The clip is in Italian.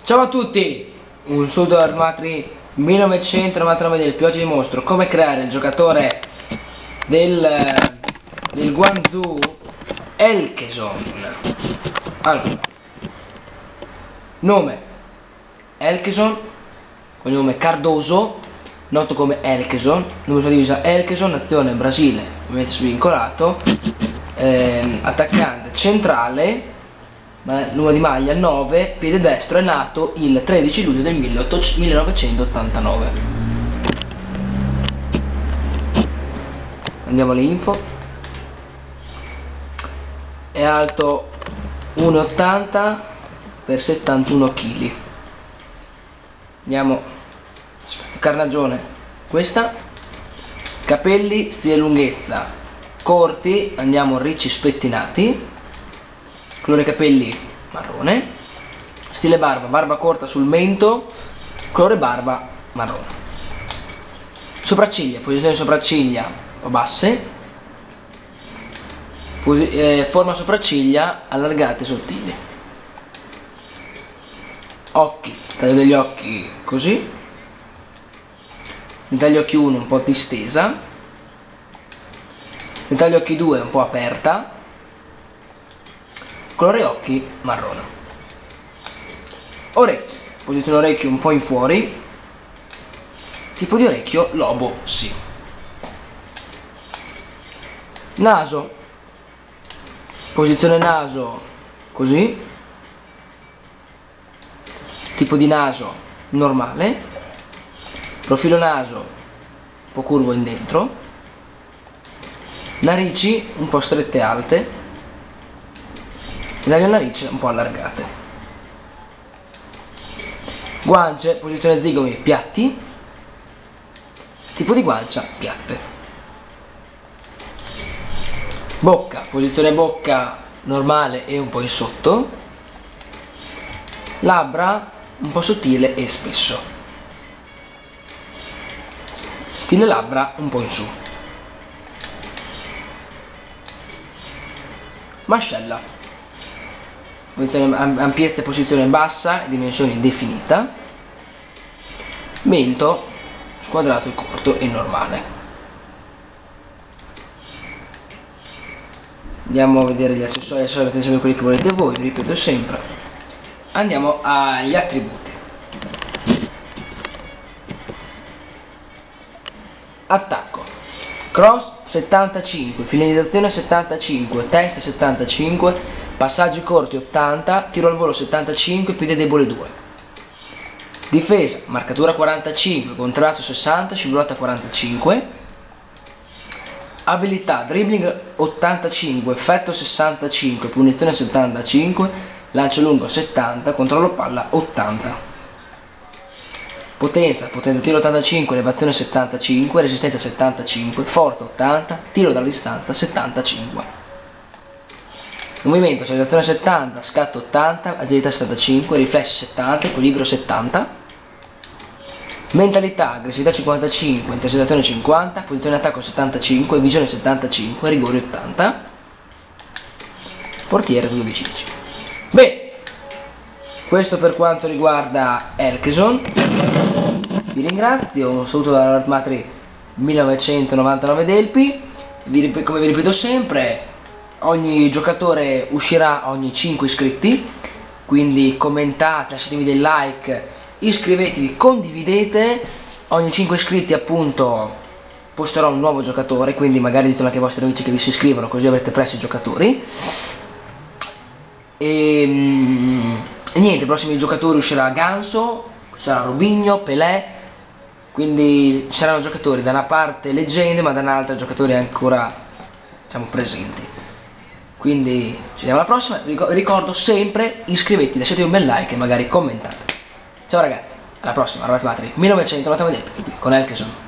Ciao a tutti, un saluto da Armatri 1999 del Pioggia. Vi mostro come creare il giocatore del Guangzhou Elkeson. Allora, nome Elkeson, cognome Cardoso, noto come Elkeson, numero di divisa Elkeson, nazione Brasile, ovviamente svincolato, attaccante centrale, numero di maglia 9, piede destro, è nato il 13 luglio del 1989. Andiamo alle info. È alto 1,80 per 71 kg. Andiamo, carnagione questa, capelli stile lunghezza corti, andiamo ricci spettinati, colore capelli marrone, stile barba corta sul mento, colore barba marrone. Sopracciglia, posizione sopracciglia un po' basse, forma sopracciglia allargate e sottili. Occhi, taglio degli occhi così, taglio occhi 1 un po' distesa, taglio occhi 2 un po' aperta, colore occhi marrone. Orecchie, posizione orecchio un po' in fuori, tipo di orecchio lobo sì. Naso, posizione naso così, tipo di naso normale, profilo naso un po' curvo in dentro, narici un po' strette e alte, le narici un po' allargate, guance, posizione zigomi piatti, tipo di guancia piatte, bocca, posizione bocca normale e un po' in sotto, labbra un po' sottile e spesso, stile labbra un po' in su, mascella, ampiezza e posizione bassa e dimensioni definita, mento squadrato e corto e normale. Andiamo a vedere gli accessori, avete sempre quelli che volete voi, vi ripeto sempre. Andiamo agli attributi. Attacco, cross 75, finalizzazione 75, testa 75, passaggi corti 80, tiro al volo 75, piede debole 2. Difesa, marcatura 45, contrasto 60, scivolata 45. Abilità, dribbling 85, effetto 65, punizione 75, lancio lungo 70, controllo palla 80. Potenza tiro 85, elevazione 75, resistenza 75, forza 80, tiro dalla distanza 75. Movimento, accelerazione 70, scatto 80, agilità 75, riflessi 70, equilibrio 70. Mentalità, aggressività 55, intercettazione 50, posizione attacco 75, visione 75, rigore 80. Portiere 12. Bene, questo per quanto riguarda Elkeson. Vi ringrazio, un saluto da Armatri 1999 Delpi. Come vi ripeto sempre, ogni giocatore uscirà ogni 5 iscritti, quindi commentate, lasciatemi dei like, iscrivetevi, condividete. Ogni 5 iscritti appunto posterò un nuovo giocatore, quindi magari ditelo anche ai vostri amici che vi si iscrivono, così avrete presto i giocatori. E niente, i prossimi giocatori uscirà Ganso, sarà Robinho, Pelé, quindi ci saranno giocatori da una parte leggende ma da un'altra giocatori ancora, diciamo, presenti. Quindi ci vediamo alla prossima. Ricordo sempre, iscrivetevi, lasciate un bel like e magari commentate. Ciao ragazzi, alla prossima, Armatri 1999 con Elkeson.